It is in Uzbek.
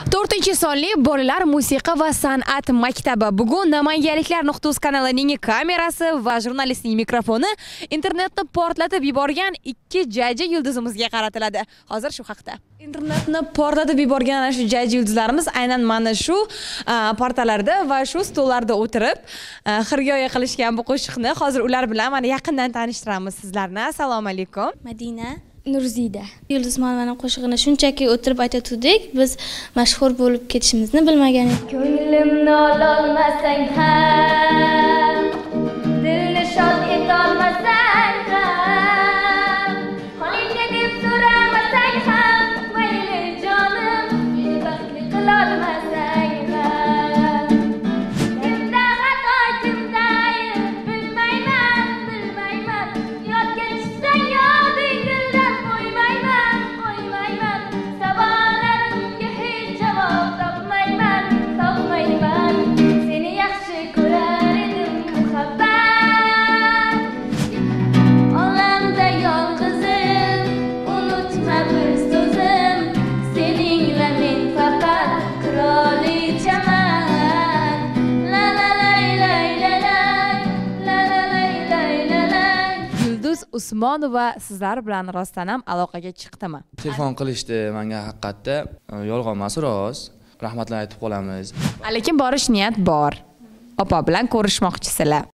4-sonli bolalar musiqa va san'at maktabi. Bugun Namanganliklar Nuqtuz kanalining kamerasi va jurnalistning mikrofoni internetni portlatib yuborgan ikki jaji yulduzimizga qaratiladi. Hozir shu haqda. Internetni portlatib yuborgan ana shu jaji yulduzlarimiz aynan mana shu portallarda va shu stollarda o'tirib xirgoyi qilishgan bu qo'shiqni hozir ular bilan mana yaqindan tanishtiramiz sizlarni. Assalomu alaykum. Madina Nurzida. Yulduz Manmanning qo'shig'ini shunchaki o'tirib aytayotgandik, biz mashhur bo'lib ketishimizni bilmagan edik. Ko'nglimni ololmasang ham, dilni shod etolmasang ham, holingga deb so'ramasang ham, mayli jonim, meni baxtli qilolmasang ham. Kimda xato, kimda ayb, bilmayman, yodga tushsang yodingdan qo'ymayman, savollarimga hech javob topmayman. Seni yaxshi ko'rar edim muhabbat, olamda yolg'izim, unutma bir so'zim, seningla men faqat qirolichaman. La la lay lay la lay, la la lay lay la lay. Yulduz Usmonova sizlar bilan rostdan ham aloqaga chiqdimi? Telefon qilishdi menga haqiqatda, yolg'on emas rost. Rahmatlar aytib qolamiz. Lekin borish niyat bor. Opa bilan ko'rishmoqchisizlar.